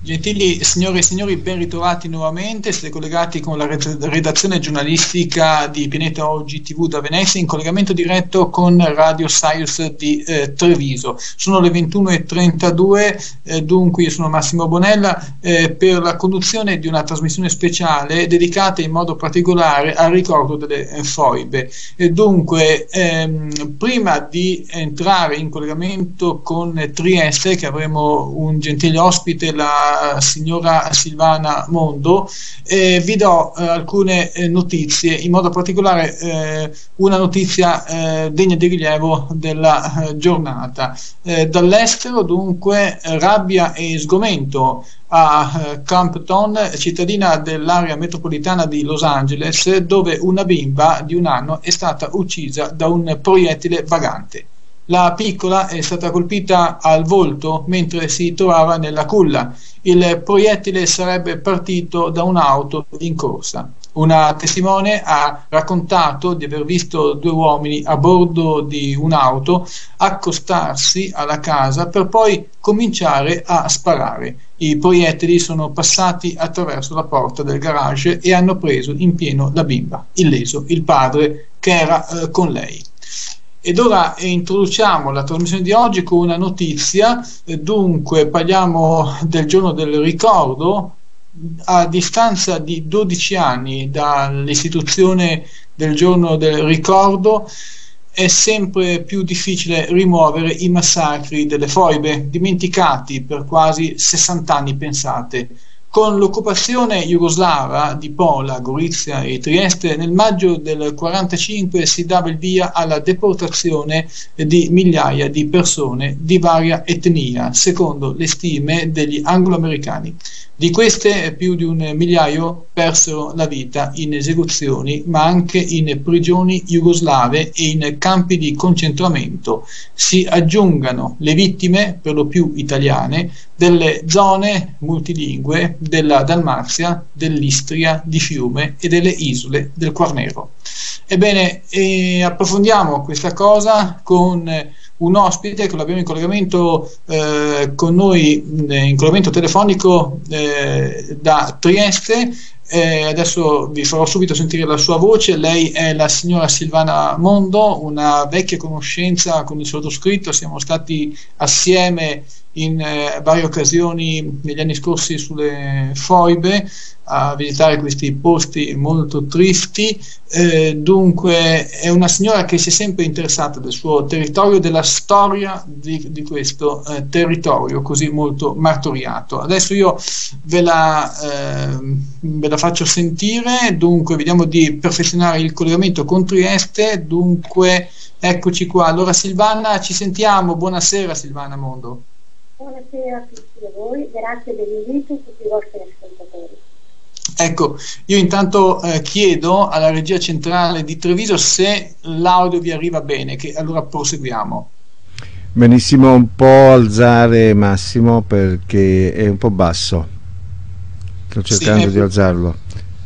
Gentili signore e signori, ben ritrovati nuovamente. Siete collegati con la redazione giornalistica di Pianeta Oggi TV da Venezia, in collegamento diretto con Radio Science di Treviso. Sono le 21:32, dunque io sono Massimo Bonella per la conduzione di una trasmissione speciale dedicata in modo particolare al ricordo delle foibe. Dunque, prima di entrare in collegamento con Trieste, che avremo un gentile ospite, la signora Silvana Mondo, vi do alcune notizie, in modo particolare una notizia degna di rilievo della giornata. Dall'estero dunque rabbia e sgomento a Compton, cittadina dell'area metropolitana di Los Angeles, dove una bimba di 1 anno è stata uccisa da un proiettile vagante. La piccola è stata colpita al volto mentre si trovava nella culla. Il proiettile sarebbe partito da un'auto in corsa. Una testimone ha raccontato di aver visto 2 uomini a bordo di un'auto accostarsi alla casa per poi cominciare a sparare. I proiettili sono passati attraverso la porta del garage e hanno preso in pieno la bimba, illeso il padre che era con lei. Ed ora introduciamo la trasmissione di oggi con una notizia. Dunque parliamo del giorno del ricordo. A distanza di 12 anni dall'istituzione del giorno del ricordo è sempre più difficile rimuovere i massacri delle foibe, dimenticati per quasi 60 anni, pensate. Con l'occupazione jugoslava di Pola, Gorizia e Trieste, nel maggio del 1945 si dava il via alla deportazione di migliaia di persone di varia etnia, secondo le stime degli anglo-americani. Di queste più di 1 migliaio persero la vita in esecuzioni, ma anche in prigioni jugoslave e in campi di concentramento. Si aggiungano le vittime, per lo più italiane, delle zone multilingue della Dalmazia, dell'Istria, di Fiume e delle isole del Quarnero. Ebbene, approfondiamo questa cosa con un ospite che lo abbiamo in collegamento con noi, in collegamento telefonico da Trieste. Adesso vi farò subito sentire la sua voce. Lei è la signora Silvana Mondo, una vecchia conoscenza con il sottoscritto. Siamo stati assieme in varie occasioni negli anni scorsi sulle foibe a visitare questi posti molto tristi. Dunque è una signora che si è sempre interessata del suo territorio, della storia di questo territorio così molto martoriato. Adesso io ve la faccio sentire. Dunque vediamo di perfezionare il collegamento con Trieste. Dunque eccoci qua. Allora Silvana, ci sentiamo. Buonasera Silvana Mondo. Buonasera a tutti voi, grazie dell'invito a tutti i vostri ascoltatori. Ecco, io intanto chiedo alla regia centrale di Treviso se l'audio vi arriva bene, che allora proseguiamo. Benissimo, un po' alzare Massimo perché è un po' basso. Sto cercando di alzarlo.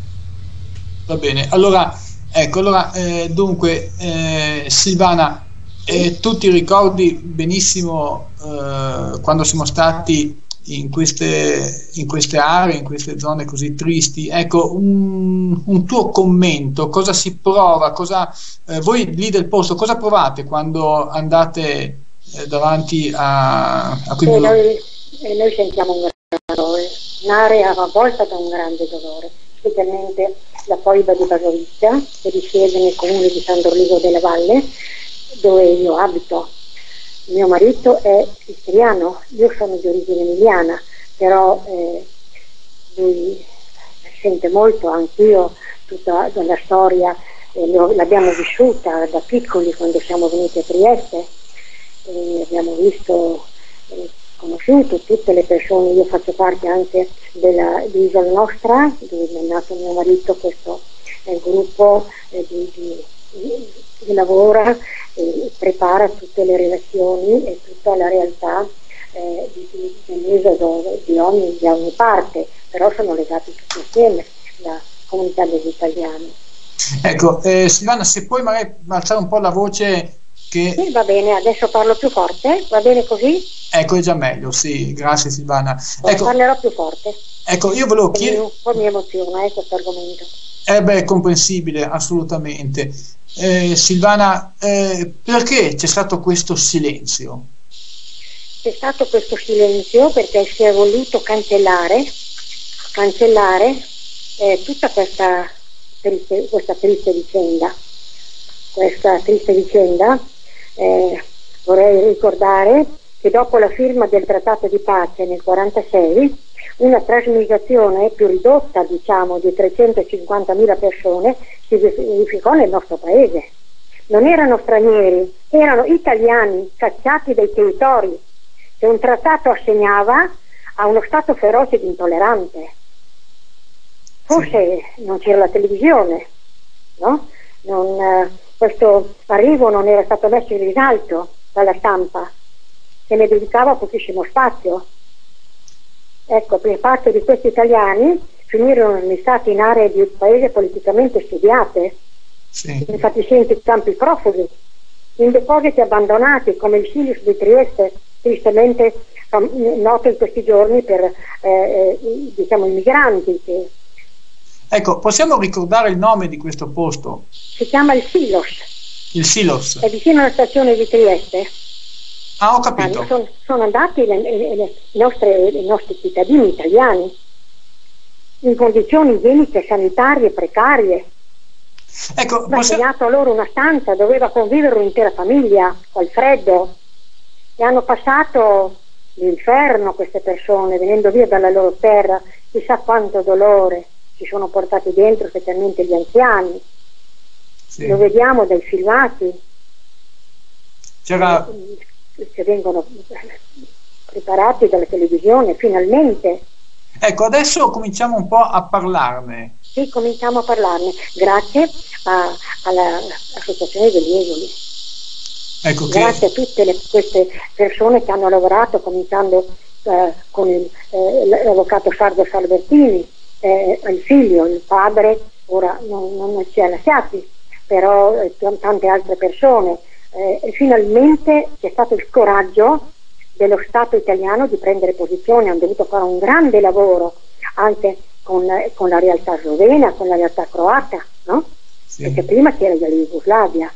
Va bene, allora, ecco, dunque Silvana, tu ti ricordi benissimo quando siamo stati in queste aree, in queste zone così tristi. Ecco, un tuo commento, cosa si prova, voi lì del posto, cosa provate quando andate davanti a quei noi sentiamo un grande dolore, un'area avvolta da un grande dolore, specialmente la foiba di Basovizza, che risiede nel comune di San Dorligo della Valle, dove io abito. Mio marito è siciliano, io sono di origine emiliana, però lui sente molto, anch'io, tutta la storia, l'abbiamo vissuta da piccoli quando siamo venuti a Trieste, abbiamo visto, conosciuto tutte le persone. Io faccio parte anche di Isola Nostra, dove è nato mio marito. Questo è il gruppo che lavora e prepara tutte le relazioni e tutta la realtà dell'esodo di ogni parte, però sono legati tutti insieme, la comunità degli italiani. Ecco, Silvana, se puoi magari alzare un po' la voce che... Sì, va bene, adesso parlo più forte, va bene così? Ecco, è già meglio, sì, grazie Silvana. Ecco, parlerò più forte. Ecco, io volevo chiedere... Un po' mi emoziona questo argomento. È comprensibile, assolutamente. Silvana, perché c'è stato questo silenzio? C'è stato questo silenzio perché si è voluto cancellare tutta questa triste vicenda. Questa triste vicenda, vorrei ricordare che dopo la firma del trattato di pace nel 1946, una trasmigrazione più ridotta, diciamo, di 350.000 persone si verificò nel nostro paese. Non erano stranieri, erano italiani cacciati dai territori che un trattato assegnava a uno Stato feroce ed intollerante. Forse non c'era la televisione, no? Questo arrivo non era stato messo in risalto dalla stampa, che ne dedicava pochissimo spazio. Ecco, per parte di questi italiani finirono stati in aree di paese politicamente studiate, sì. In fatiscenti campi profughi, in depositi abbandonati come il Silos di Trieste, tristemente noto in questi giorni per diciamo i migranti. Ecco, possiamo ricordare il nome di questo posto? Si chiama il Silos. Il Silos. È vicino alla stazione di Trieste. Ah, ho capito. Sono andati i nostri cittadini italiani in condizioni igieniche, sanitarie, precarie. Ecco, Ha assegnato loro una stanza, doveva convivere un'intera famiglia col freddo, e hanno passato l'inferno queste persone, venendo via dalla loro terra, chissà quanto dolore ci sono portati dentro, specialmente gli anziani. Sì. Lo vediamo dai filmati. C'era... che vengono preparati dalla televisione, finalmente. Ecco, adesso cominciamo un po' a parlarne. Sì, cominciamo a parlarne, grazie all'Associazione degli Esuli. Ecco, grazie a tutte queste persone che hanno lavorato, cominciando con l'avvocato Sardo Salbertini, il figlio, il padre, ora non ci ha lasciati, però tante altre persone. Finalmente c'è stato il coraggio dello Stato italiano di prendere posizione, hanno dovuto fare un grande lavoro anche con la realtà slovena, con la realtà croata, no? Sì. Perché prima c'era la Jugoslavia,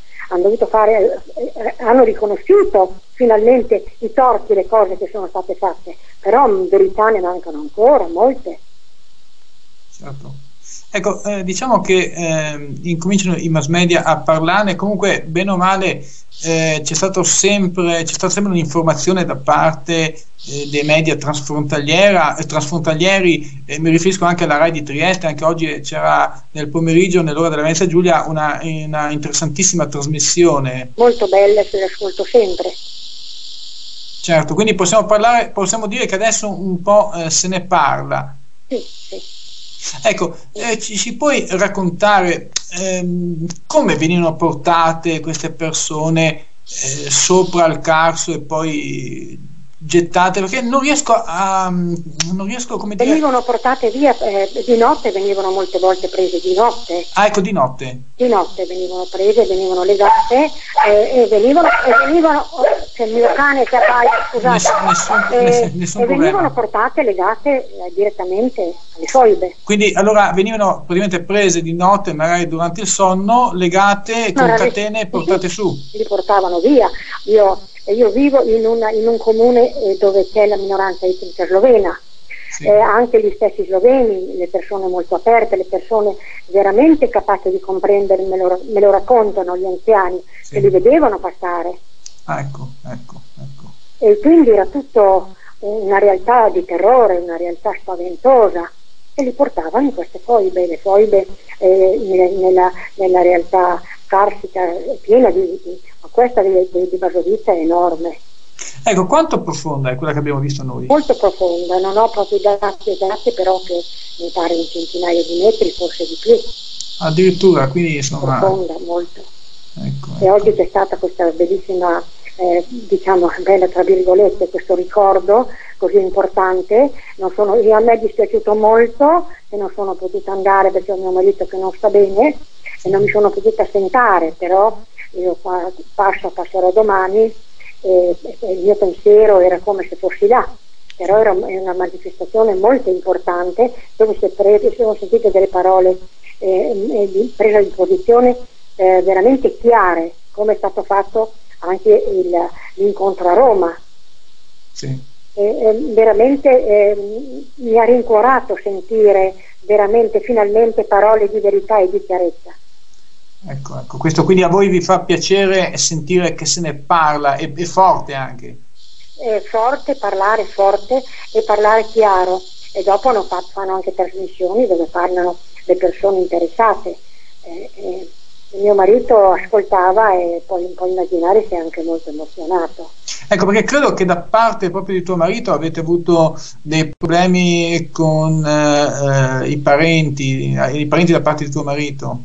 hanno riconosciuto finalmente i torti, le cose che sono state fatte, però in verità ne mancano ancora molte. Certo. Ecco, diciamo che incominciano i mass media a parlarne, comunque bene o male c'è stata sempre un'informazione da parte dei media transfrontalieri, mi riferisco anche alla Rai di Trieste. Anche oggi c'era nel pomeriggio, nell'ora della Venezia Giulia, una interessantissima trasmissione. Molto bella, se l'ascolto sempre. Certo, quindi possiamo dire che adesso un po' se ne parla. Sì, sì. Ecco, ci puoi raccontare come venivano portate queste persone sopra il Carso e poi gettate? Perché non riesco come dire... Venivano portate via di notte, venivano molte volte prese di notte. Ah, ecco, di notte. Di notte venivano prese, venivano legate e venivano c'è il mio cane che abbaia, scusate, nessun e venivano portate legate direttamente alle foibe. Quindi allora venivano praticamente prese di notte, magari durante il sonno, legate con catene e portate su. Li portavano via. Io vivo in un comune dove c'è la minoranza etnica slovena. Sì. Anche gli stessi sloveni, le persone molto aperte, le persone veramente capaci di comprendere, me lo raccontano gli anziani, sì, che li vedevano passare. Ah, ecco. E quindi era tutto una realtà di terrore, una realtà spaventosa, e li portavano in queste foibe. Le foibe nella realtà carsica piena questa di Basovizza è enorme. Ecco, quanto profonda è quella che abbiamo visto noi? Molto profonda, non ho proprio dati, però che mi pare un centinaio di metri, forse di più. Addirittura, quindi insomma... Profonda, molto. Ecco. E oggi c'è stata questa bellissima, diciamo, bella tra virgolette, questo ricordo così importante. A me è dispiaciuto molto che non sono potuta andare perché ho mio marito che non sta bene e non mi sono potuta assentare, però io passerò domani, il mio pensiero era come se fossi là, però era una manifestazione molto importante dove si sono sentite delle parole di presa di posizione veramente chiare, come è stato fatto anche l'incontro a Roma. Sì. Veramente mi ha rincuorato sentire veramente finalmente parole di verità e di chiarezza. Ecco, questo quindi a voi vi fa piacere sentire che se ne parla, e forte anche. Forte e parlare chiaro, e dopo fanno anche trasmissioni dove parlano le persone interessate. Mio marito ascoltava e poi può immaginare si è anche molto emozionato. Ecco, perché credo che da parte proprio di tuo marito avete avuto dei problemi con i parenti da parte di tuo marito.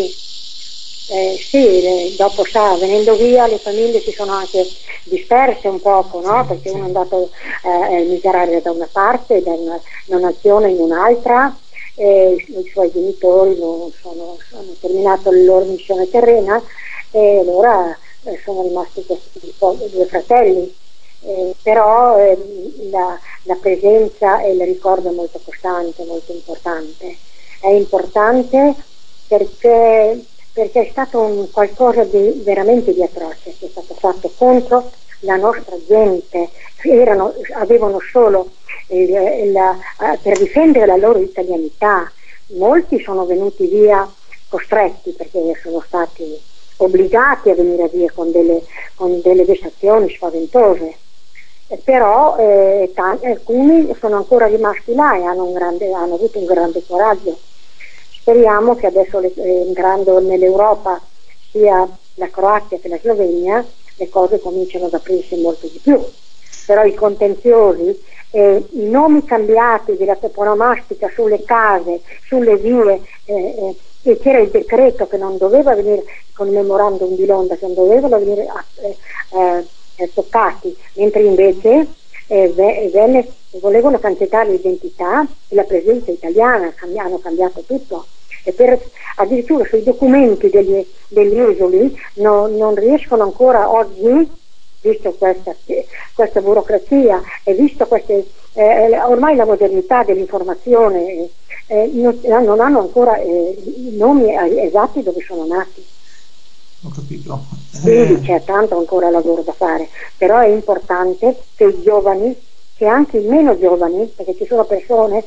Sì, dopo venendo via le famiglie si sono anche disperse un poco, no? Perché uno è andato a emigrare da una parte, da una nazione in un'altra, e i suoi genitori hanno terminato la loro missione terrena e allora sono rimasti questi due fratelli, però la presenza e il ricordo è molto costante, molto importante. È importante perché è stato un qualcosa di veramente di atroce che è stato fatto contro la nostra gente. Avevano solo per difendere la loro italianità. Molti sono venuti via costretti perché sono stati obbligati a venire via con delle vessazioni spaventose, però alcuni sono ancora rimasti là e hanno avuto un grande coraggio. Speriamo che adesso entrando nell'Europa sia la Croazia che la Slovenia le cose cominciano ad aprirsi molto di più, però i contenziosi, i nomi cambiati della toponomastica sulle case, sulle vie, e c'era il decreto che non doveva venire con il memorandum di Londra, che non dovevano venire toccati, mentre invece volevano cancellare l'identità e la presenza italiana, hanno cambiato tutto. E addirittura sui documenti degli esuli non riescono ancora oggi, visto questa burocrazia e visto ormai la modernità dell'informazione, non hanno ancora i nomi esatti dove sono nati. Ho capito. Quindi c'è tanto ancora lavoro da fare, però è importante che i giovani, che anche i meno giovani, perché ci sono persone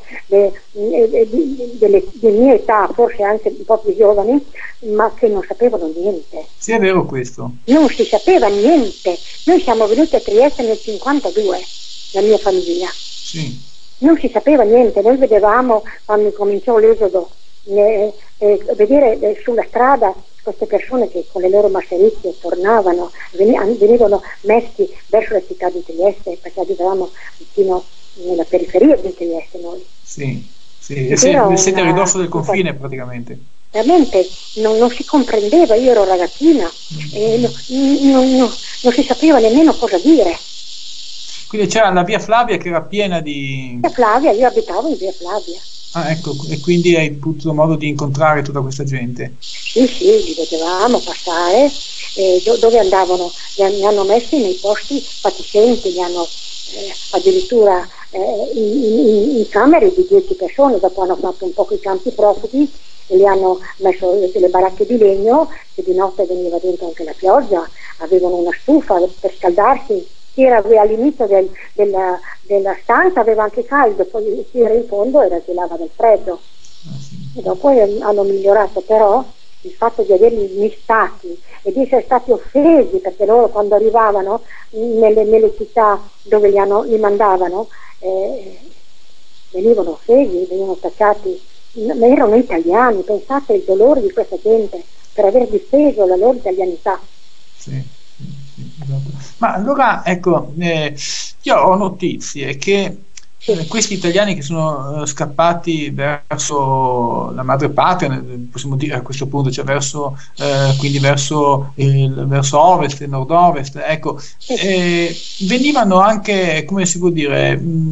di mia età, forse anche un po' più giovani, ma che non sapevano niente. Sì, è vero questo. Non si sapeva niente. Noi siamo venuti a Trieste nel 52, la mia famiglia. Sì. Non si sapeva niente. Noi vedevamo, quando cominciò l'esodo, vedere sulla strada queste persone che con le loro masserizie tornavano, venivano messi verso la città di Trieste, perché abitavamo vicino nella periferia di Trieste noi. Sì, siete a ridosso del confine praticamente. Veramente non si comprendeva, io ero ragazzina e non si sapeva nemmeno cosa dire. Quindi c'era la via Flavia che era piena di... Via Flavia, io abitavo in via Flavia. Ah, ecco, e quindi hai avuto modo di incontrare tutta questa gente? Sì, li vedevamo passare, dove andavano, li hanno messi nei posti fatiscenti, li hanno addirittura in camere di 10 persone, dopo hanno fatto un po' i campi profughi e li hanno messo delle baracche di legno, che di notte veniva dentro anche la pioggia, avevano una stufa per scaldarsi. Chi era all'inizio della stanza aveva anche caldo, poi chi era in fondo era gelava del freddo. E dopo hanno migliorato, però il fatto di averli mistati e di essere stati offesi, perché loro quando arrivavano nelle città dove li mandavano venivano offesi, venivano tacciati, ma erano italiani. Pensate al dolore di questa gente per aver difeso la loro italianità. Sì. Ma allora ecco, io ho notizie che questi italiani che sono scappati verso la madrepatria, possiamo dire a questo punto, cioè quindi verso ovest e nord-ovest, ecco, venivano anche, come si può dire,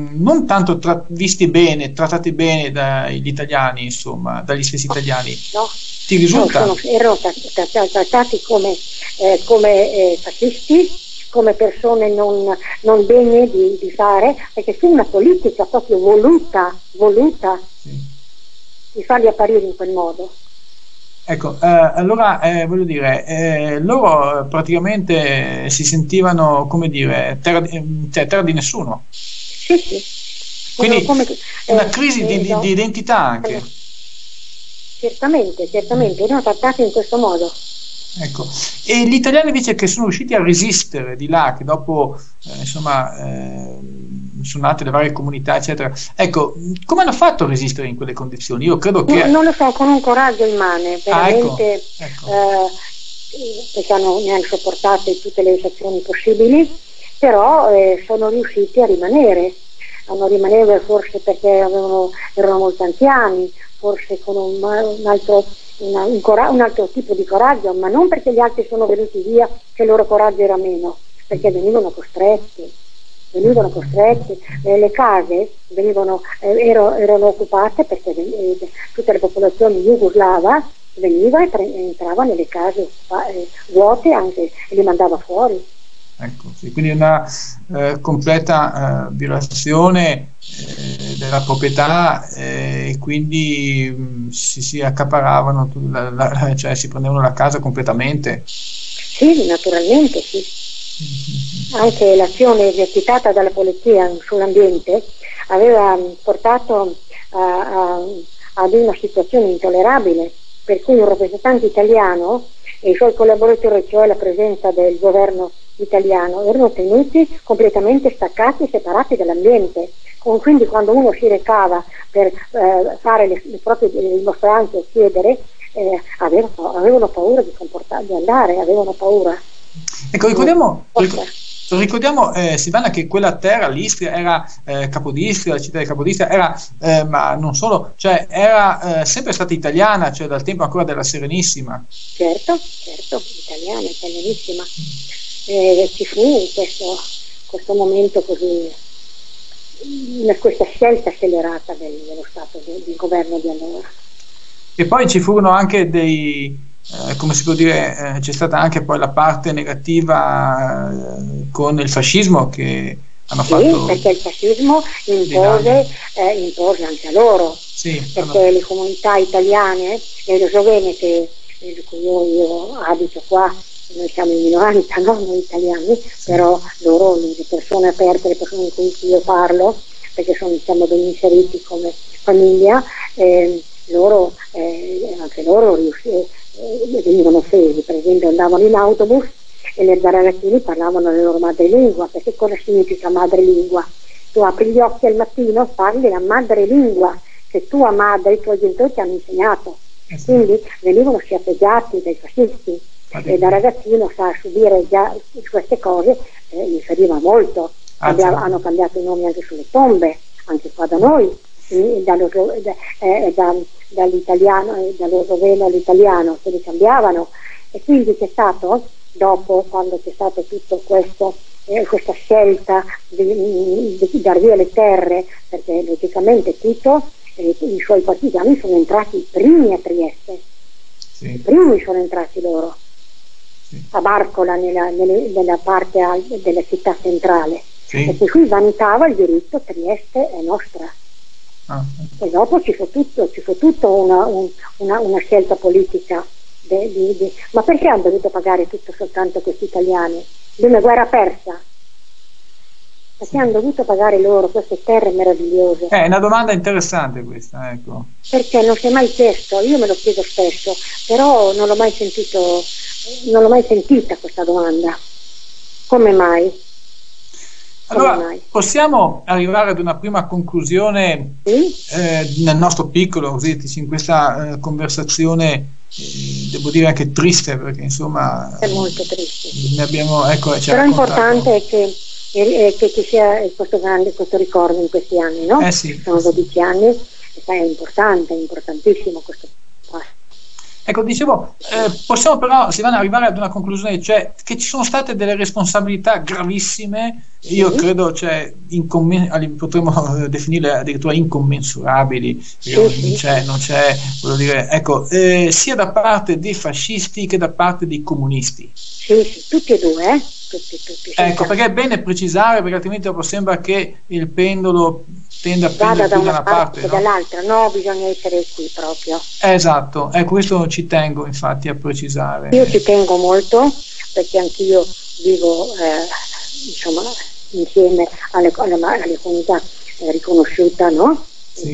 non tanto visti bene, trattati bene dagli italiani, insomma, dagli stessi italiani. No, Ti risulta? no, erano trattati come fascisti, come persone non degne di fare, perché fu una politica proprio voluta Sì. di farli apparire in quel modo. Ecco, allora voglio dire, loro praticamente si sentivano, come dire, terra di nessuno. Sì. Quindi una crisi no. di identità anche. Certamente, erano trattati in questo modo. Ecco. E gli italiani invece che sono riusciti a resistere di là, che dopo sono nate le varie comunità, eccetera. Ecco, come hanno fatto a resistere in quelle condizioni? Io credo che... Non lo so, con un coraggio immane, veramente, ecco. Perché ne hanno sopportate tutte le situazioni possibili, però sono riusciti a rimanere. Forse perché erano molto anziani, forse con un altro tipo di coraggio, ma non perché gli altri sono venuti via che il loro coraggio era meno, perché venivano costretti, le case erano occupate perché tutta la popolazione jugoslava veniva e entrava nelle case vuote anche e li mandava fuori. Ecco, sì, quindi una completa violazione della proprietà e quindi si accaparavano, cioè si prendevano la casa completamente. Sì, naturalmente sì. Anche l'azione esercitata dalla polizia sull'ambiente aveva portato ad una situazione intollerabile, per cui un rappresentante italiano e i suoi collaboratori, cioè la presenza del governo italiano, erano tenuti completamente staccati e separati dall'ambiente. Quindi quando uno si recava per fare le proprie dimostranze o chiedere, avevano paura di andare, avevano paura. Ecco, ricordiamo Silvana, che quella terra, l'Istria, era Capodistria, la città di Capodistria, era, ma non solo, cioè era sempre stata italiana, cioè dal tempo ancora della Serenissima. Certo, italianissima. Ci fu questo momento così, questa scelta scellerata dello Stato, del governo di allora. E poi ci furono anche come si può dire, c'è stata anche poi la parte negativa con il fascismo che hanno fatto... Sì, perché il fascismo impose anche a loro, perché le comunità italiane e slovene di cui io abito qua, noi siamo in minoranza, no? Noi italiani, però loro, le persone aperte, le persone con cui io parlo, perché siamo ben inseriti come famiglia, anche loro venivano offesi. Per esempio andavano in autobus e le ragazzini parlavano la loro madrelingua, perché cosa significa madrelingua? Tu apri gli occhi al mattino, parli la madrelingua che tua madre e i tuoi genitori ti hanno insegnato. Quindi venivano schiaffeggiati dai fascisti e da ragazzino sa subire già queste cose, gli feriva molto. Hanno cambiato i nomi anche sulle tombe, anche qua da noi, dall'italiano, dallo sloveno all'italiano, se li cambiavano. E quindi c'è stato, dopo, quando c'è stato tutto questo, questa scelta di dar via le terre, perché logicamente Tito e i suoi partigiani sono entrati i primi a Trieste, i primi sono entrati loro, a Barcola, nella parte della città centrale, e per cui vantava il diritto: Trieste è nostra. E dopo ci fu tutto una scelta politica ma perché hanno dovuto pagare tutto soltanto questi italiani di una guerra persa? Perché hanno dovuto pagare loro queste terre meravigliose? È una domanda interessante questa, ecco. Perché non si è mai chiesto, io me lo chiedo spesso, però non l'ho mai sentita questa domanda. Come mai? Allora, possiamo arrivare ad una prima conclusione nel nostro piccolo, così, in questa conversazione, devo dire anche triste, perché insomma è molto triste. Però l'importante è che ci sia questo ricordo in questi anni, no? Sì, sono 12 anni, è importante, è importantissimo questo passo. Ecco, dicevo, possiamo però, Silvana, arrivare ad una conclusione, cioè che ci sono state delle responsabilità gravissime, io credo, cioè, potremmo definirle addirittura incommensurabili, non c'è, voglio dire, ecco, sia da parte dei fascisti che da parte dei comunisti. Sì, tutti e due, tutti. Ecco, perché è bene precisare, perché altrimenti dopo sembra che il pendolo tende a pendere più da una parte, che dall'altra, no, bisogna essere qui proprio. Esatto, questo ci tengo infatti a precisare. Io ci tengo molto, perché anch'io vivo insomma insieme alle comunità riconosciuta, no? Sì.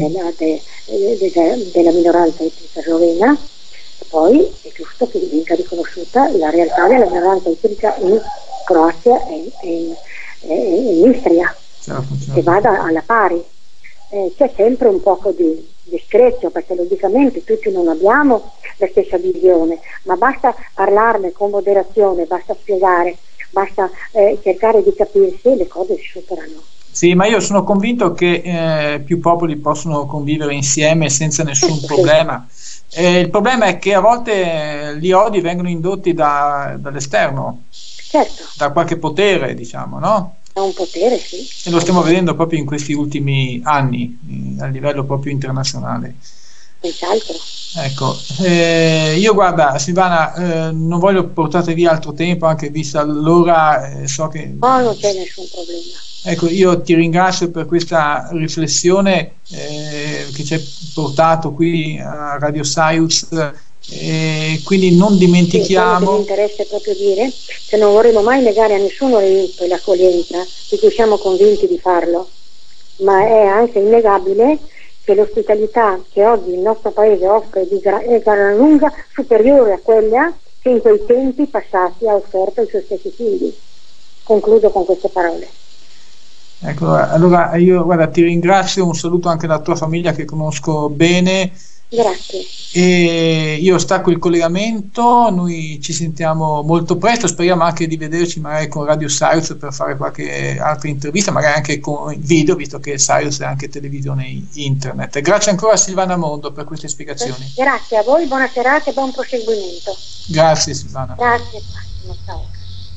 della minoranza etnica slovena. Poi è giusto che venga riconosciuta la realtà della minoranza etnica in Croazia e in Istria, certo. Che vada alla pari. C'è sempre un poco di disprezzo, perché logicamente tutti non abbiamo la stessa visione, ma basta parlarne con moderazione, basta spiegare, basta cercare di capirsi, le cose si superano. Sì, ma io sono convinto che più popoli possono convivere insieme senza nessun problema. Il problema è che a volte gli odi vengono indotti dall'esterno, certo, da qualche potere, diciamo, no? Da un potere, sì. E lo stiamo vedendo proprio in questi ultimi anni, a livello proprio internazionale. Senz'altro. Ecco, io guarda Silvana, non voglio portare via altro tempo, anche vista l'ora, so che... No, non c'è nessun problema. Ecco, io ti ringrazio per questa riflessione che ci hai portato qui a Radio Saius, quindi non dimentichiamo... Quello che mi interessa proprio dire, che non vorremmo mai negare a nessuno l'aiuto e l'accoglienza, di cui siamo convinti di farlo, ma è anche innegabile che l'ospitalità che oggi il nostro paese offre è gran lunga superiore a quella che in quei tempi passati ha offerto ai suoi stessi figli. Concludo con queste parole. Ecco, allora io guarda, ti ringrazio, un saluto anche alla tua famiglia che conosco bene. Grazie. E io stacco il collegamento, noi ci sentiamo molto presto, speriamo anche di vederci magari con Radio Sirius per fare qualche altra intervista, magari anche con video, visto che Sirius è anche televisione internet. Grazie ancora a Silvana Mondo per queste spiegazioni. Grazie a voi, buona serata e buon proseguimento. Grazie Silvana. Grazie. Ciao.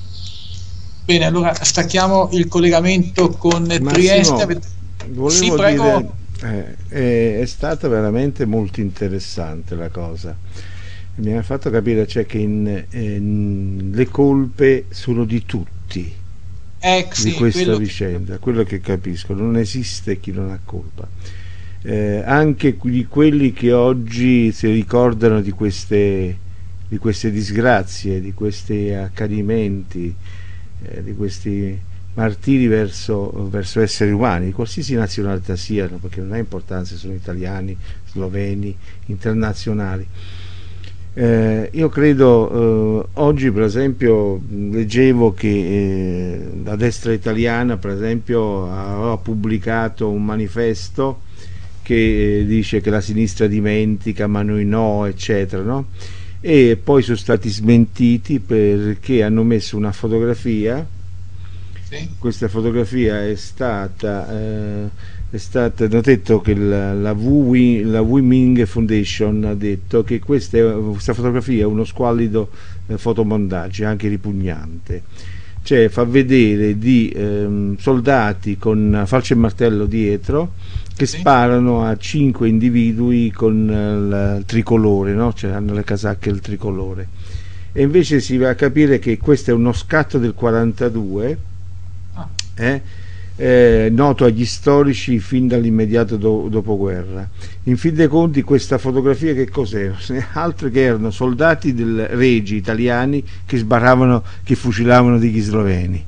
Bene, allora stacchiamo il collegamento con Trieste. Volevo sì, prego. È stata veramente molto interessante la cosa. Mi ha fatto capire, cioè, che le colpe sono di tutti di questa vicenda, quello che capisco, non esiste chi non ha colpa. Anche di quelli che oggi si ricordano di queste disgrazie, di questi accadimenti, di questi martiri verso esseri umani di qualsiasi nazionalità siano, perché non ha importanza se sono italiani, sloveni, internazionali. Io credo, oggi per esempio leggevo che la destra italiana per esempio ha pubblicato un manifesto che dice che la sinistra dimentica ma noi no, eccetera, no? E poi sono stati smentiti perché hanno messo una fotografia. Sì. Questa fotografia è stata hanno detto che la Wiming Foundation ha detto che questa fotografia è uno squallido fotomontaggio, anche ripugnante, cioè fa vedere di soldati con falce e martello dietro che sparano a 5 individui con il tricolore, no? Cioè hanno le casacche del tricolore, e invece si va a capire che questo è uno scatto del 42, noto agli storici fin dall'immediato dopoguerra. In fin dei conti questa fotografia che cos'era? Altro che erano soldati regi italiani che sbarravano, che fucilavano degli sloveni.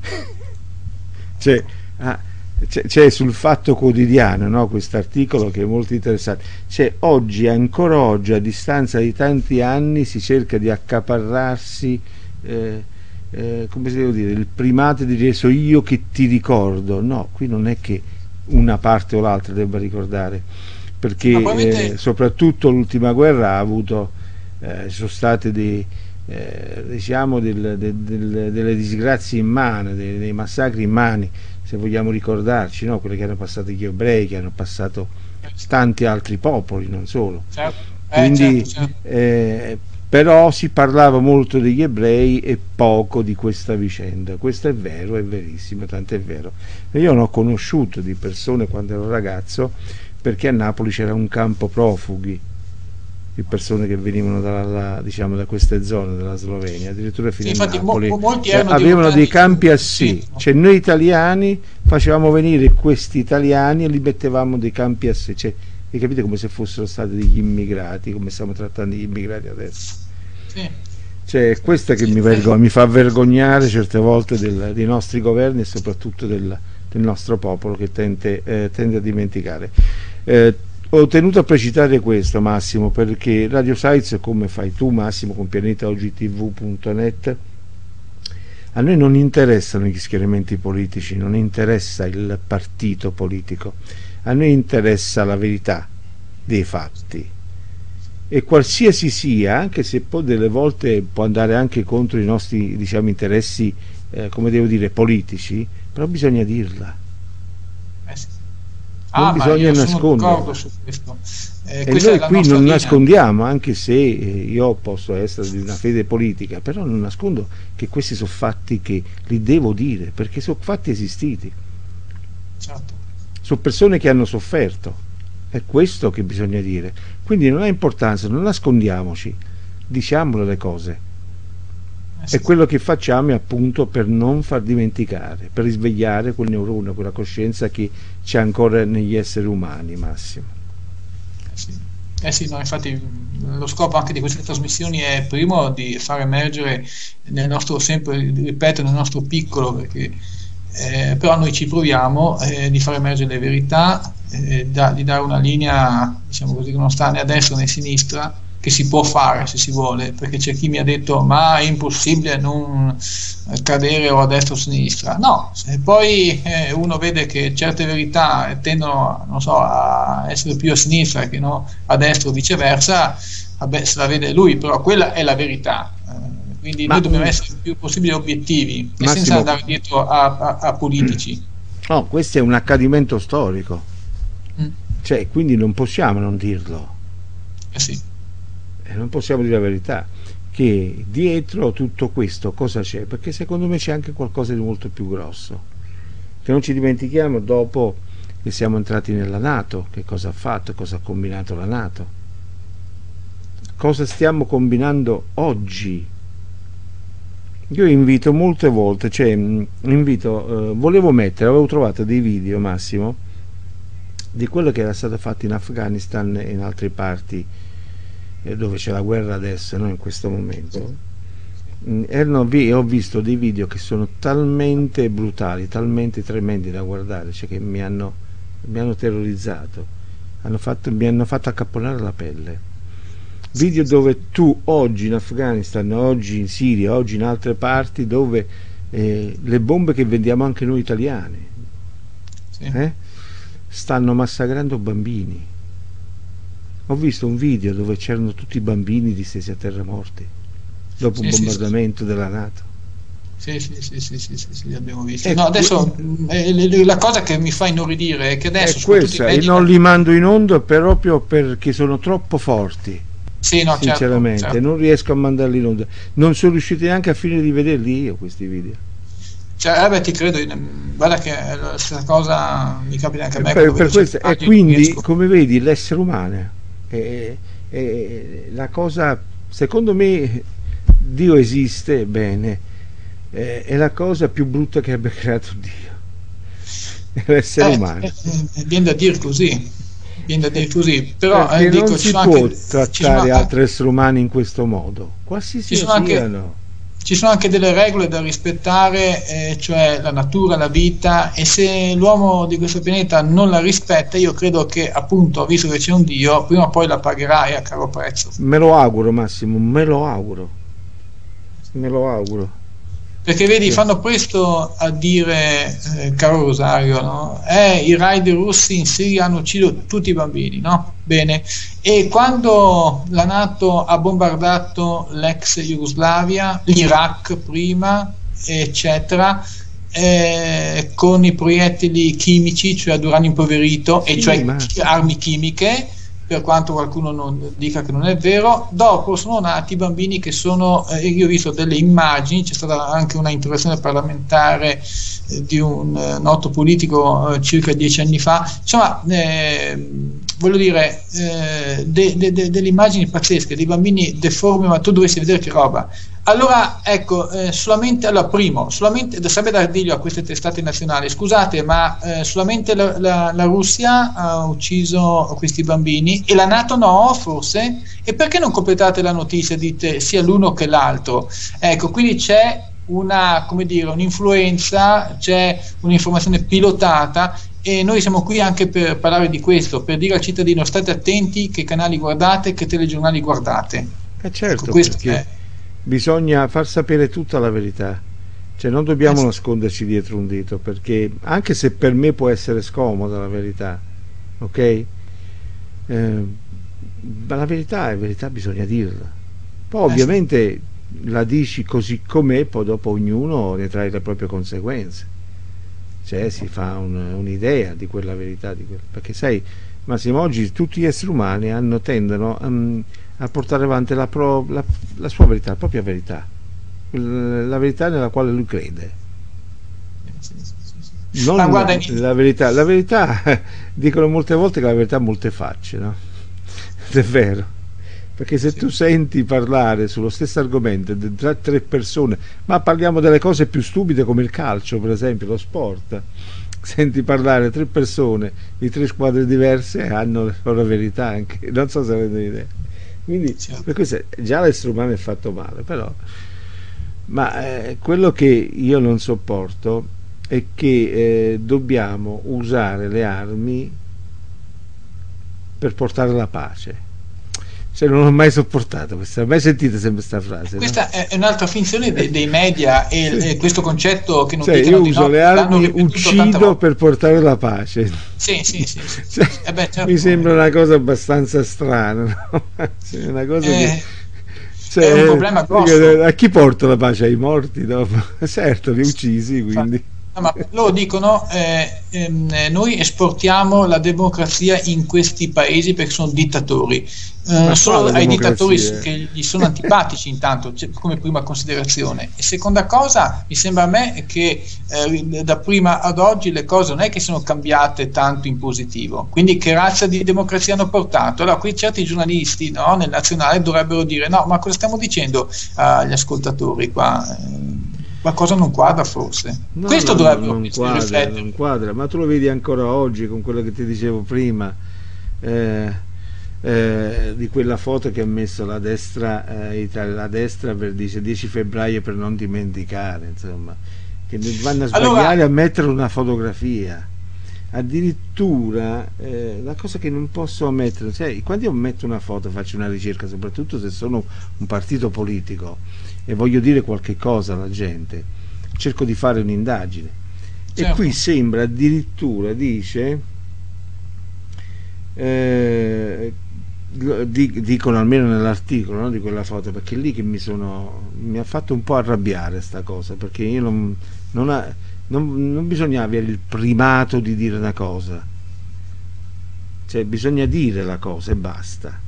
C'è sul Fatto Quotidiano, no, questo articolo che è molto interessante. Ancora oggi, a distanza di tanti anni, si cerca di accaparrarsi come si deve dire, il primato di dire so io che ti ricordo. No, qui non è che una parte o l'altra debba ricordare, perché soprattutto l'ultima guerra ha avuto sono state delle disgrazie immani, dei massacri immani, se vogliamo ricordarci, no? Quelle che hanno passato gli ebrei, che hanno passato tanti altri popoli, non solo. quindi certo. Però si parlava molto degli ebrei e poco di questa vicenda. Questo è vero, è verissimo, tanto è vero. Io non ho conosciuto di persone quando ero ragazzo, perché a Napoli c'era un campo profughi di persone che venivano diciamo, da queste zone della Slovenia, addirittura fino a Napoli. Molti avevano dei campi sì. Cioè noi italiani facevamo venire questi italiani e li mettevamo dei campi a sé, cioè, e capite, come se fossero stati degli immigrati, come stiamo trattando gli immigrati adesso. Sì. Cioè, questo che mi fa vergognare certe volte dei nostri governi e soprattutto del nostro popolo, che tende a dimenticare. Ho tenuto a precisare questo, Massimo, perché Radio Sites, come fai tu, Massimo, con pianetaogtv.net, a noi non interessano gli schieramenti politici, non interessa il partito politico, a noi interessa la verità dei fatti, e qualsiasi sia, anche se poi delle volte può andare anche contro i nostri, diciamo, interessi, come devo dire, politici, però bisogna dirla. Non bisogna nasconderla. E noi qui non nascondiamo, anche se io posso essere di una fede politica, però non nascondo che questi sono fatti che li devo dire, perché sono fatti esistiti. Certo. Sono persone che hanno sofferto, è questo che bisogna dire. Quindi non ha importanza, non nascondiamoci, diciamole le cose. E quello che facciamo è appunto per non far dimenticare, per risvegliare quel neurone, quella coscienza che c'è ancora negli esseri umani, Massimo. Sì, no, infatti lo scopo anche di queste trasmissioni è primo di far emergere nel nostro, sempre ripeto, nel nostro piccolo, perché però noi ci proviamo di far emergere le verità, di dare una linea, diciamo così, che non sta né a destra né a sinistra, che si può fare se si vuole, perché c'è chi mi ha detto ma è impossibile non cadere o a destra o a sinistra. No, se poi uno vede che certe verità tendono, non so, a essere più a sinistra che no a destra o viceversa, vabbè, se la vede lui, però quella è la verità. Quindi noi dobbiamo essere il più possibile obiettivi, e senza andare dietro a politici. No, questo è un accadimento storico, cioè, quindi non possiamo non dirlo. Sì. Non possiamo dire la verità, che dietro tutto questo cosa c'è? Perché secondo me c'è anche qualcosa di molto più grosso, che non ci dimentichiamo dopo che siamo entrati nella NATO, che cosa ha fatto, cosa ha combinato la NATO, cosa stiamo combinando oggi. Io invito molte volte, avevo trovato dei video, Massimo, di quello che era stato fatto in Afghanistan e in altre parti dove c'è la guerra adesso, no? In questo momento ho visto dei video che sono talmente brutali, talmente tremendi da guardare, cioè che mi hanno terrorizzato, mi hanno fatto accapponare la pelle. Video dove tu oggi in Afghanistan, oggi in Siria, oggi in altre parti, dove le bombe che vendiamo anche noi italiani stanno massacrando bambini. Ho visto un video dove c'erano tutti i bambini distesi a terra morti dopo un bombardamento della NATO. Sì, abbiamo visto. No, adesso la cosa che mi fa inorridire è che adesso è questa, e non li mando in onda proprio perché sono troppo forti. Sì, no, sinceramente, certo. Non riesco a mandarli in onda. Non sono riuscito neanche a finire di vederli io questi video. Cioè, ti credo, guarda che la stessa cosa mi capita anche a me. Per questo, e quindi, come vedi, l'essere umano è la cosa, secondo me, Dio esiste, bene, è la cosa più brutta che abbia creato Dio, l'essere umano. Viene da dire così, però dico, non si può trattare altri esseri umani in questo modo, qualsiasi siano. Ci sono anche delle regole da rispettare, cioè la natura, la vita, e se l'uomo di questo pianeta non la rispetta, io credo che, appunto, visto che c'è un Dio, prima o poi la pagherai a caro prezzo. Me lo auguro, Massimo, me lo auguro. Perché vedi, fanno presto a dire, caro Rosario, no? I raid russi in Siria hanno ucciso tutti i bambini, no? Bene. E quando la NATO ha bombardato l'ex Jugoslavia, l'Iraq prima, eccetera, con i proiettili chimici, cioè ad uranio impoverito, e cioè armi chimiche, per quanto qualcuno non dica che non è vero. Dopo sono nati i bambini che sono, io ho visto delle immagini, c'è stata anche una interrogazione parlamentare di un noto politico circa 10 anni fa, insomma voglio dire delle immagini pazzesche, dei bambini deformi, ma tu dovresti vedere che roba. Allora, ecco, solamente sarebbe da dirlo a queste testate nazionali, scusate, ma solamente la Russia ha ucciso questi bambini e la NATO no, forse? E perché non completate la notizia, dite sia l'uno che l'altro? Ecco, quindi c'è un'influenza, c'è un'informazione pilotata, e noi siamo qui anche per parlare di questo, per dire al cittadino: state attenti che canali guardate, che telegiornali guardate. Certo, ecco, questo perché bisogna far sapere tutta la verità, cioè non dobbiamo nasconderci dietro un dito, perché anche se per me può essere scomoda la verità, ok? Ma la verità è verità, bisogna dirla. Poi ovviamente la dici così com'è, poi dopo ognuno ne trae le proprie conseguenze, cioè si fa un'idea di quella verità, perché sai Massimo, oggi tutti gli esseri umani tendono a portare avanti la sua verità, la propria verità, la verità nella quale lui crede, non la verità dicono molte volte che la verità ha molte facce, no? È vero, perché se tu senti parlare sullo stesso argomento tra 3 persone, ma parliamo delle cose più stupide come il calcio, per esempio, lo sport, senti parlare 3 persone di 3 squadre diverse, hanno la loro verità anche, non so se avete idea. Quindi per questo già l'essere umano è fatto male, però quello che io non sopporto è che dobbiamo usare le armi per portare la pace. Cioè, non ho mai sopportato questa, mai sentite sempre questa frase? Questa no? È un'altra finzione dei media, e questo concetto che non dicono io uso le armi, uccido per portare la pace. Sì. Certo, mi sembra una cosa abbastanza strana, no? Una cosa che, è un problema grosso. A chi porta la pace? Ai morti dopo? Certo, li uccisi, quindi. Ma loro dicono noi esportiamo la democrazia in questi paesi perché sono dittatori, solo ai dittatori che gli sono antipatici, intanto, come prima considerazione. E seconda cosa, mi sembra a me che da prima ad oggi le cose non è che sono cambiate tanto in positivo, quindi che razza di democrazia hanno portato? Allora qui certi giornalisti, no, nel nazionale dovrebbero dire: no, ma cosa stiamo dicendo agli ascoltatori qua? Qualcosa non quadra, forse. Questo dovrebbe non quadra, ma tu lo vedi ancora oggi con quello che ti dicevo prima, di quella foto che ha messo la destra per dice 10 febbraio per non dimenticare, insomma, che vanno a sbagliare a mettere una fotografia. Addirittura la cosa che non posso mettere, cioè, quando io metto una foto, faccio una ricerca, soprattutto se sono un partito politico e voglio dire qualche cosa alla gente, cerco di fare un'indagine. Certo. E qui sembra addirittura, dice dicono almeno nell'articolo, no, di quella foto, perché è lì che mi ha fatto un po' arrabbiare sta cosa, perché io non bisogna avere il primato di dire una cosa, cioè bisogna dire la cosa e basta.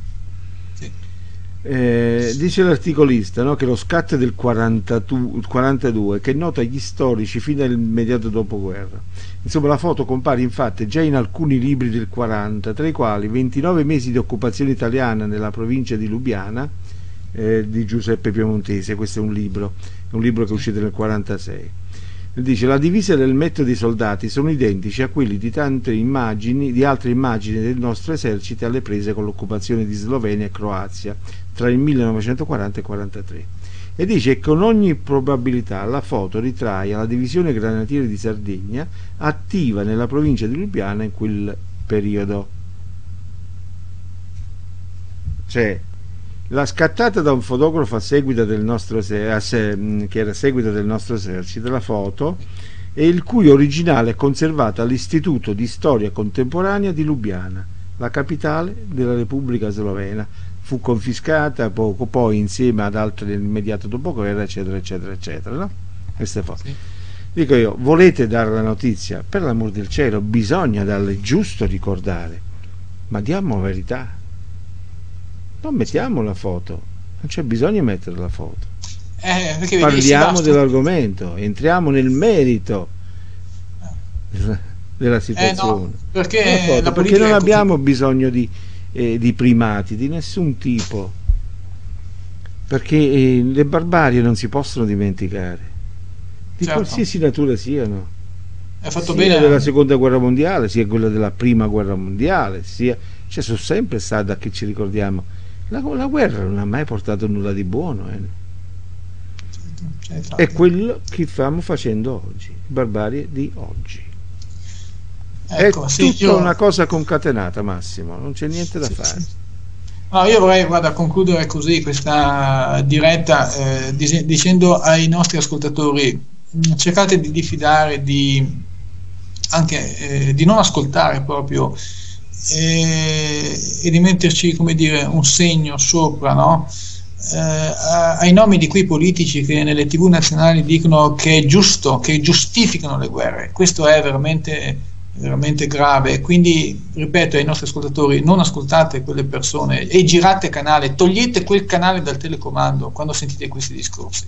Dice l'articolista, no, che lo scatto del 42 che nota gli storici fino all'immediato dopoguerra. Insomma, la foto compare infatti già in alcuni libri del 40, tra i quali 29 mesi di occupazione italiana nella provincia di Lubiana, di Giuseppe Piemontese. Questo è un libro che è uscito nel 46. Dice: la divisa del metro dei soldati sono identici a quelli di altre immagini del nostro esercito alle prese con l'occupazione di Slovenia e Croazia tra il 1940 e il 1943, e dice che con ogni probabilità la foto ritrae la divisione granatieri di Sardegna attiva nella provincia di Lubiana in quel periodo. Cioè, la scattata da un fotografo che era seguito del nostro esercito, la foto, e il cui originale è conservata all'Istituto di Storia Contemporanea di Lubiana, la capitale della Repubblica Slovena. Fu confiscata poi insieme ad altre nell'immediato dopoguerra, eccetera eccetera eccetera, no? Queste foto. Sì. Dico io, volete dare la notizia? Per l'amor del cielo, bisogna darle, giusto ricordare, ma diamo la verità. Non mettiamo la foto, non c'è bisogno di mettere la foto. Perché parliamo dell'argomento, entriamo nel merito della situazione. No, perché non abbiamo bisogno di primati di nessun tipo, perché le barbarie non si possono dimenticare, di qualsiasi natura siano, fatto sia bene della seconda guerra mondiale, sia quella della prima guerra mondiale, cioè sono sempre state, che ci ricordiamo, la guerra non ha mai portato nulla di buono, è quello che stiamo facendo oggi, barbarie di oggi. Ecco, è tutta una cosa concatenata, Massimo, non c'è niente da fare. No, io vorrei concludere così questa diretta dicendo ai nostri ascoltatori: cercate di diffidare, anche di non ascoltare proprio e di metterci, come dire, un segno sopra, no? Ai nomi di quei politici che nelle TV nazionali dicono che è giusto, che giustificano le guerre. Questo è veramente grave. Quindi ripeto ai nostri ascoltatori: non ascoltate quelle persone e girate canale, togliete quel canale dal telecomando quando sentite questi discorsi.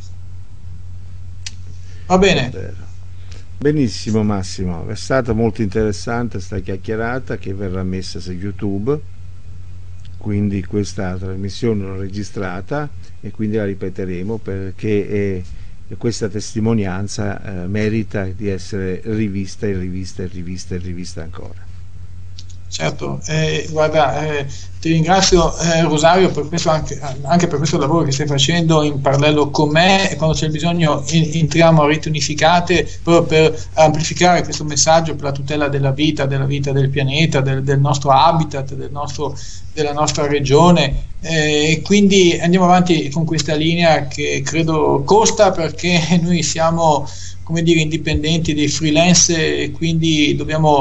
Va bene? Benissimo Massimo, è stata molto interessante sta chiacchierata che verrà messa su YouTube, quindi questa trasmissione l'ho registrata e quindi la ripeteremo, perché questa testimonianza merita di essere rivista e rivista e rivista e rivista ancora. Certo, guarda, ti ringrazio Rosario per questo, anche per questo lavoro che stai facendo in parallelo con me, e quando c'è bisogno entriamo a reti unificate proprio per amplificare questo messaggio per la tutela della vita del pianeta, del nostro habitat, della nostra regione, e quindi andiamo avanti con questa linea che credo costa, perché noi siamo, come dire, indipendenti, dei freelance, e quindi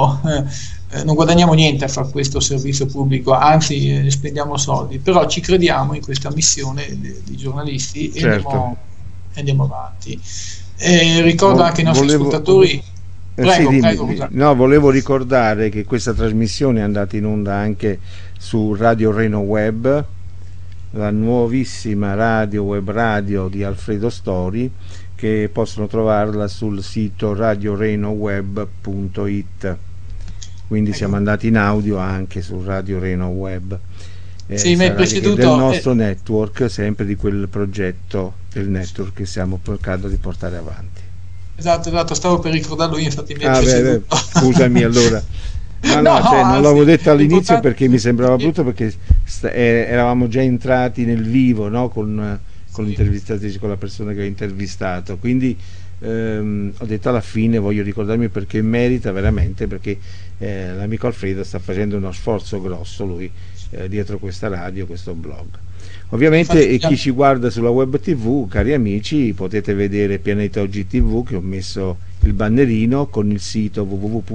non guadagniamo niente a fare questo servizio pubblico, anzi spendiamo soldi, però ci crediamo in questa missione di giornalisti, certo. e andiamo avanti. Ricordo anche ai nostri ascoltatori. Prego. No, volevo ricordare che questa trasmissione è andata in onda anche su Radio Reno Web, la nuovissima web radio di Alfredo Stori, che possono trovarla sul sito radiorenoweb.it. Quindi siamo andati in audio anche su Radio Reno Web, sì, mi è preceduto del nostro network, sempre di quel progetto del network che stiamo cercando di portare avanti. Esatto, stavo per ricordarlo io, infatti mi è preceduto. Scusami allora. Non l'avevo detto all'inizio perché mi sembrava brutto, perché eravamo già entrati nel vivo, no? con l'intervistatrice, con la persona che ho intervistato, quindi ho detto alla fine voglio ricordarmi, perché merita veramente, perché l'amico Alfredo sta facendo uno sforzo grosso lui dietro questa radio, questo blog. Ovviamente, e chi ci guarda sulla web tv, cari amici, potete vedere Pianeta Oggi TV, che ho messo il bannerino con il sito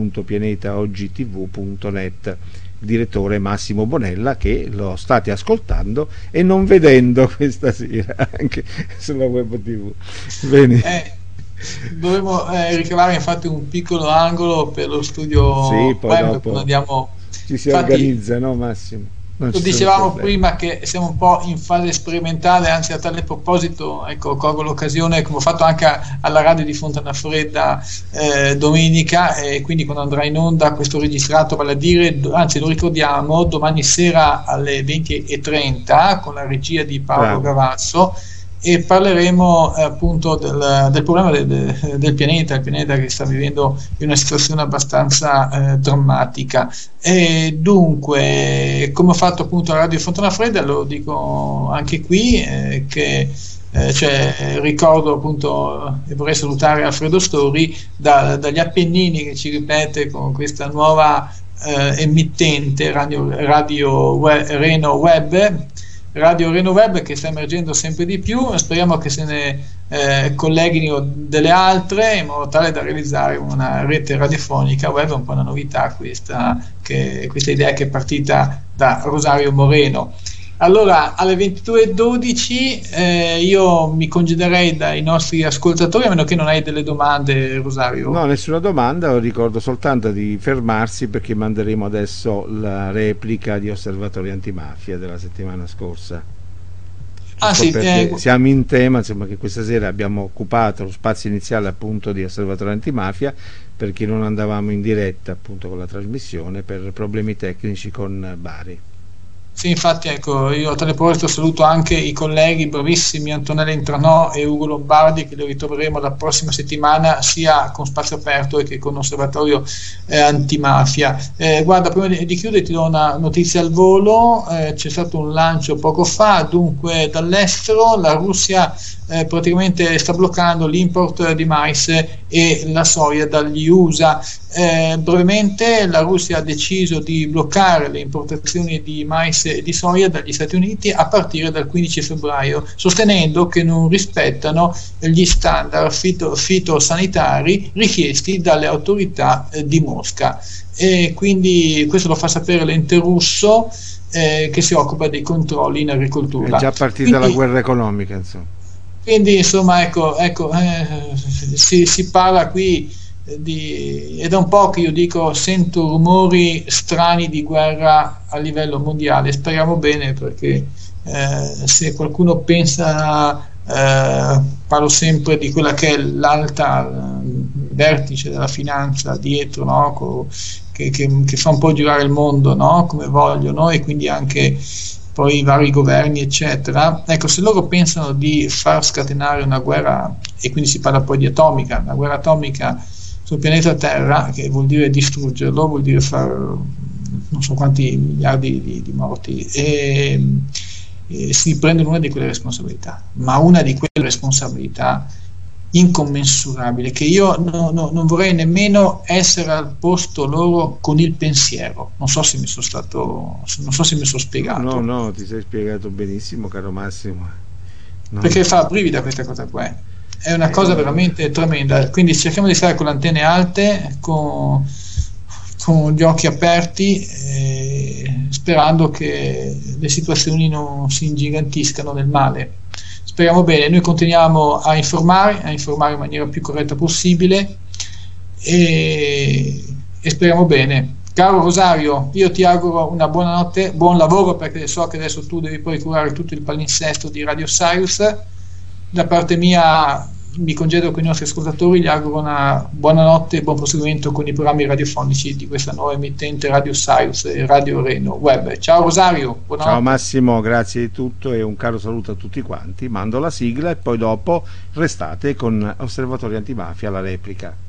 www.pianetaogtv.net. Il direttore Massimo Bonella, che lo state ascoltando e non vedendo questa sera anche sulla web tv. Bene. Dovremmo ricavare infatti un piccolo angolo per lo studio, sì, poi web, dopo andiamo, ci si organizza, no Massimo? Lo dicevamo prima che siamo un po' in fase sperimentale, anzi a tale proposito, ecco, colgo l'occasione, come ho fatto anche alla radio di Fontanafredda domenica, e quindi quando andrà in onda questo registrato, vale a dire, anzi lo ricordiamo, domani sera alle 20:30 con la regia di Paolo Gavasso, e parleremo appunto del problema del pianeta, il pianeta che sta vivendo in una situazione abbastanza drammatica. E dunque, come ho fatto appunto alla radio Fontanafredda, lo dico anche qui, che ricordo appunto, e vorrei salutare Alfredo Stori dagli Appennini, che ci ripete con questa nuova emittente Radio Reno Web, Radio Reno Web, che sta emergendo sempre di più. Speriamo che se ne colleghino delle altre, in modo tale da realizzare una rete radiofonica web. È un po' una novità questa idea che è partita da Rosario Moreno. Allora, alle 22:12 io mi congederei dai nostri ascoltatori, a meno che non hai delle domande, Rosario. No, nessuna domanda, ricordo soltanto di fermarsi perché manderemo adesso la replica di Osservatorio Antimafia della settimana scorsa. Sì, siamo in tema, insomma, che questa sera abbiamo occupato lo spazio iniziale appunto di Osservatorio Antimafia perché non andavamo in diretta appunto con la trasmissione per problemi tecnici con Bari. Sì, infatti, ecco, io a tale proposito saluto anche i colleghi bravissimi Antonella Intranò e Ugo Lombardi, che li ritroveremo la prossima settimana sia con Spazio Aperto che con Osservatorio Antimafia. Guarda, prima di chiudere ti do una notizia al volo. C'è stato un lancio poco fa, dunque dall'estero la Russia praticamente sta bloccando l'import di mais e la soia dagli USA. Brevemente la Russia ha deciso di bloccare le importazioni di mais e di soia dagli Stati Uniti a partire dal 15 febbraio, sostenendo che non rispettano gli standard fitosanitari richiesti dalle autorità di Mosca. E quindi questo lo fa sapere l'ente russo che si occupa dei controlli in agricoltura. È già partita la guerra economica, insomma. Quindi insomma ecco si parla qui è da un po' che io dico sento rumori strani di guerra a livello mondiale. Speriamo bene, perché se qualcuno pensa, parlo sempre di quella che è l'alta vertice della finanza dietro, no? che fa un po' girare il mondo, no? Come vogliono, e quindi anche poi i vari governi eccetera. Ecco, se loro pensano di far scatenare una guerra, e quindi si parla poi di atomica, una guerra atomica sul pianeta Terra, che vuol dire distruggerlo, vuol dire fare non so quanti miliardi di morti, e si prendono una di quelle responsabilità, ma una di quelle responsabilità incommensurabile, che io non vorrei nemmeno essere al posto loro con il pensiero. Non so se mi sono spiegato. No, ti sei spiegato benissimo, caro Massimo. No. Perché fa brivida questa cosa qua. È una cosa veramente tremenda, quindi cerchiamo di stare con le antenne alte, con gli occhi aperti, sperando che le situazioni non si ingigantiscano nel male. Speriamo bene. Noi continuiamo a informare in maniera più corretta possibile, e speriamo bene. Caro Rosario, io ti auguro una buona notte, buon lavoro, perché so che adesso tu devi poi curare tutto il palinsesto di Radio Sirius. Da parte mia mi congedo con i nostri ascoltatori, gli auguro una buona notte e buon proseguimento con i programmi radiofonici di questa nuova emittente Radio Sirius e Radio Reno Web. Ciao Rosario, buonanotte. Ciao Massimo, grazie di tutto e un caro saluto a tutti quanti. Mando la sigla e poi dopo restate con Osservatorio Antimafia, la replica.